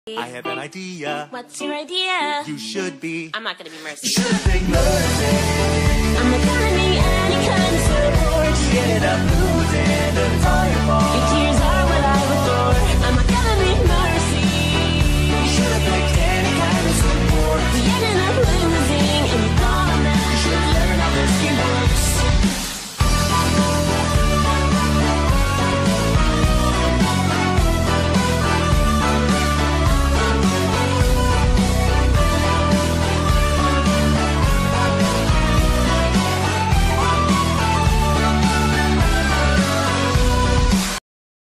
I have an idea. What's your idea? You should be. I'm not gonna be mercy. You should pick mercy. I'm not gonna be any kind of support. You ended up losing.